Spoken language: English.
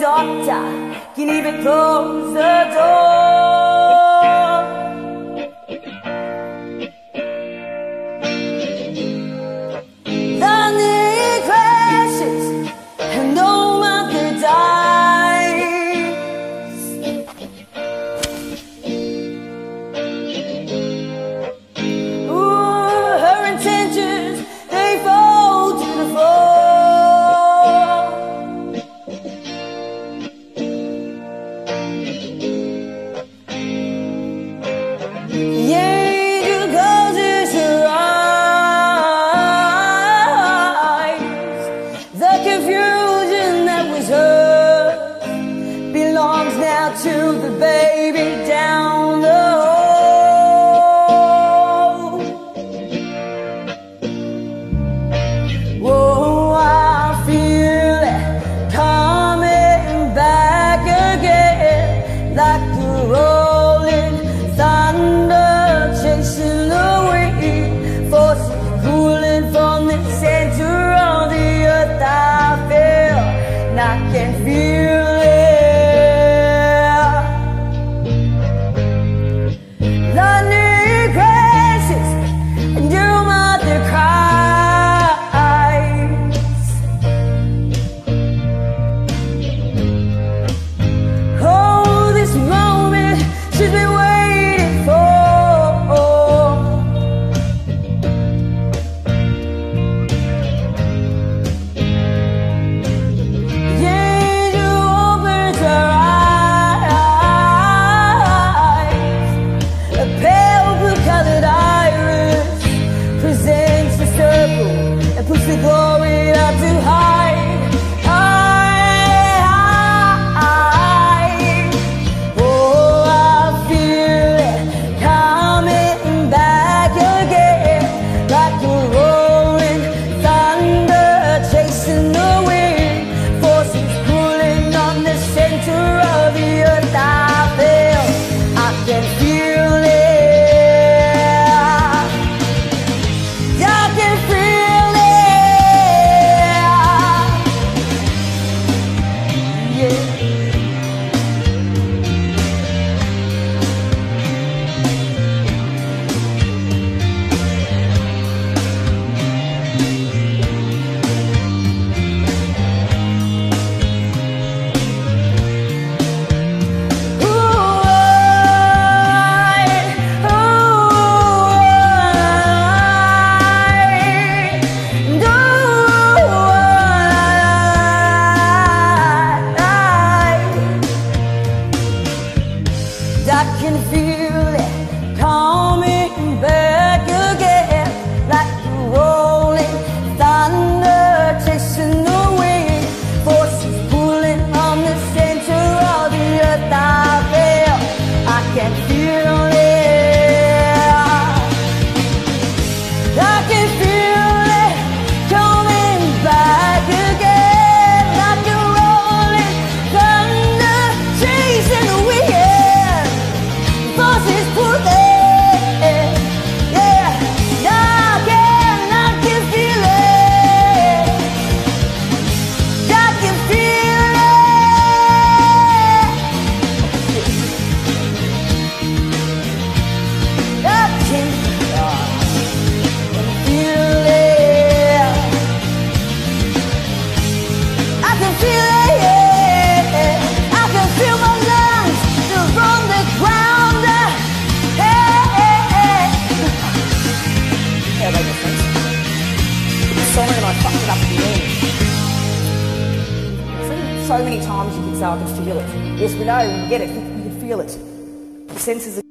doctor can even close the door. Lightning crashes and no mother dies. Ooh, her intentions, they fall to the floor. The angel closes her eyes. The confusion that was hers belongs now to the baby down the hall. Whoa, I feel it coming back again, like a rolling thunder chasing the wind, forces cooling from the center of the earth. I feel, and I can feel it. Lightning crashes and your mother cries. Oh, this moment she's been waiting for. The angel opens her eyes. A pale blue-colored iris presents a circle and puts the glory up to hide. Oh, I feel it coming back again, like a rolling thunder chasing the wind, forces pulling on the center of the earth. I feel, I can feel it. I can feel it. Yeah. I can feel it coming back again, like a rolling thunder chasing the wind, forces pulling on the center of the earth. I feel, I can feel it. I can feel it coming back again, like a rolling thunder chasing the wind, forces pulling. Yeah, I can feel it. I can feel it. I can feel it. I can feel it. I can feel my lungs from the ground. Yeah, that makes sense. The song and I fucked it up at the end. So many times you can say, I can feel it. Yes, we know, we get it, you can feel it. The senses are